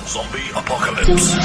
Zombie Apocalypse.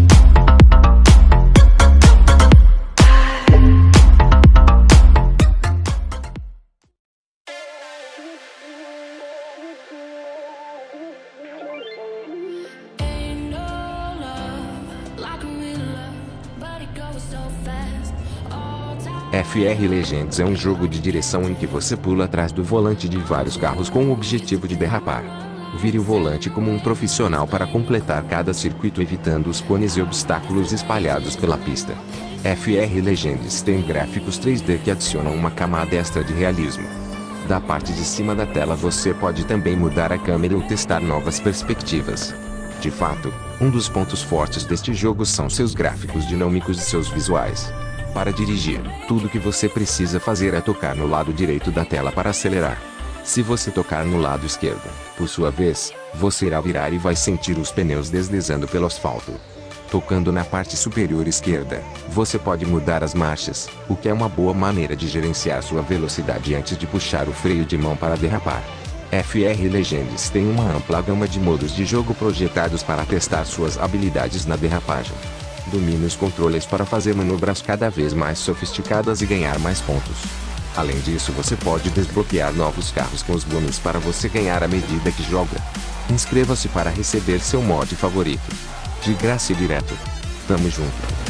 FR Legends é um jogo de direção em que você pula atrás do volante de vários carros com o objetivo de derrapar. Vire o volante como um profissional para completar cada circuito evitando os cones e obstáculos espalhados pela pista. FR Legends tem gráficos 3D que adicionam uma camada extra de realismo. Da parte de cima da tela você pode também mudar a câmera ou testar novas perspectivas. De fato, um dos pontos fortes deste jogo são seus gráficos dinâmicos e seus visuais. Para dirigir, tudo que você precisa fazer é tocar no lado direito da tela para acelerar. Se você tocar no lado esquerdo, por sua vez, você irá virar e vai sentir os pneus deslizando pelo asfalto. Tocando na parte superior esquerda, você pode mudar as marchas, o que é uma boa maneira de gerenciar sua velocidade antes de puxar o freio de mão para derrapar. FR Legends tem uma ampla gama de modos de jogo projetados para testar suas habilidades na derrapagem. Domine os controles para fazer manobras cada vez mais sofisticadas e ganhar mais pontos. Além disso, você pode desbloquear novos carros com os bônus para você ganhar à medida que joga. Inscreva-se para receber seu mod favorito. De graça e direto. Tamo junto.